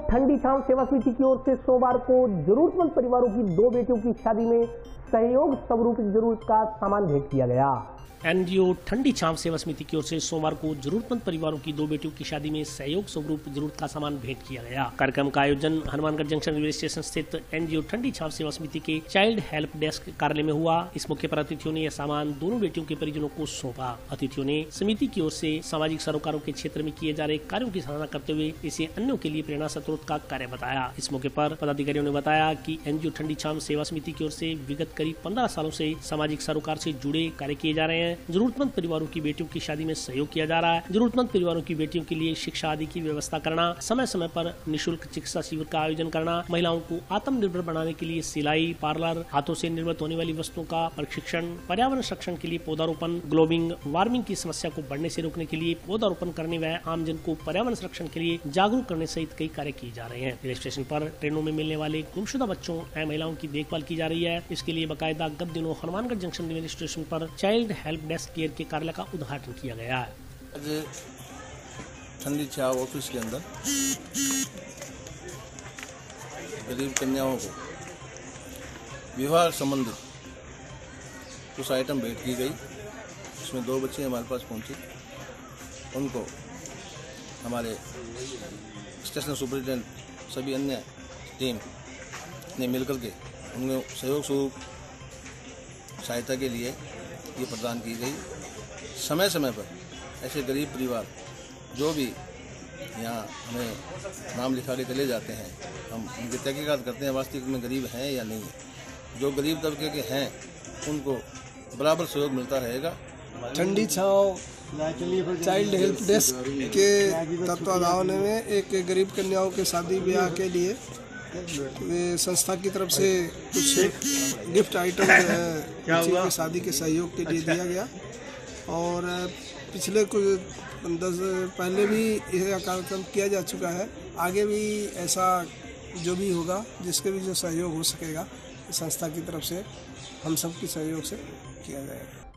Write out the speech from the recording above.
ठंडी छांव सेवा समिति की ओर से सोमवार को जरूरतमंद परिवारों की 2 बेटियों की शादी में सहयोग स्वरूप जरूरत का सामान भेंट किया गया। एनजीओ ठंडी छांव सेवा समिति की ओर से सोमवार को जरूरतमंद परिवारों की 2 बेटियों की शादी में सहयोग स्वरूप जरूरत का सामान भेंट किया गया। कार्यक्रम का आयोजन हनुमानगढ़ जंक्शन रेलवे स्टेशन स्थित एनजीओ ठंडी छांव सेवा समिति के चाइल्ड हेल्प डेस्क कार्यालय में हुआ। इस मौके पर अतिथियों ने यह सामान दोनों बेटियों के परिजनों को सौंपा। अतिथियों ने समिति की ओर से सामाजिक सरोकारों के क्षेत्र में किए जा रहे कार्यों की सराहना करते हुए इसे अन्यों के लिए प्रेरणा स्रोत का कार्य बताया। इस मौके पर पदाधिकारियों ने बताया कि एनजीओ ठंडी छांव सेवा समिति की ओर से विगत करीब 15 सालों से सामाजिक सरोकार से जुड़े कार्य किए जा रहे हैं। जरूरतमंद परिवारों की बेटियों की शादी में सहयोग किया जा रहा है। जरूरतमंद परिवारों की बेटियों के लिए शिक्षा आदि की व्यवस्था करना, समय समय पर निःशुल्क चिकित्सा शिविर का आयोजन करना, महिलाओं को आत्मनिर्भर बनाने के लिए सिलाई, पार्लर, हाथों से निर्मित होने वाली वस्तुओं का प्रशिक्षण, पर्यावरण संरक्षण के लिए पौधारोपण, ग्लोबल वार्मिंग की समस्या को बढ़ने से रोकने के लिए पौधारोपण करने व आमजन को पर्यावरण संरक्षण के लिए जागरूक करने सहित कई कार्य किए जा रहे हैं। रेलवे स्टेशन पर ट्रेनों में मिलने वाले गुमशुदा बच्चों एवं महिलाओं की देखभाल की जा रही है। इसके लिए बाकायदा गत दिनों हनुमानगढ़ जंक्शन रेलवे स्टेशन पर चाइल्ड हेल्प डेस्क केयर के कार्यालय का उद्घाटन किया गया है। आज ठंडी छांव ऑफिस के अंदर गरीब कन्याओं को विवाह संबंधित कुछ आइटम भेंट की गई। इसमें 2 बच्चे हमारे पास पहुंचे। उनको हमारे स्टेशन सुपरिटेंडेंट सभी अन्य टीम ने मिलकर के उन्हें सहयोग स्वरूप सहायता के लिए ये प्रदान की गई। समय समय पर ऐसे गरीब परिवार जो भी यहाँ हमें नाम लिखा के चले जाते हैं, हम उनकी तहकीकात करते हैं वास्तविक में गरीब हैं या नहीं है। जो गरीब तबके के हैं उनको बराबर सहयोग मिलता रहेगा। ठंडी छांव चाइल्ड हेल्प डेस्क के तत्वाधान में एक गरीब कन्याओं के शादी ब्याह के लिए संस्था की तरफ से कुछ गिफ्ट आइटम किसी की शादी के सहयोग के लिए दिया गया। और पिछले कुछ 10 पहले भी यह कार्यक्रम किया जा चुका है। आगे भी ऐसा जो भी होगा, जिसके भी जो सहयोग हो सकेगा संस्था की तरफ से हम सब के सहयोग से किया जाएगा।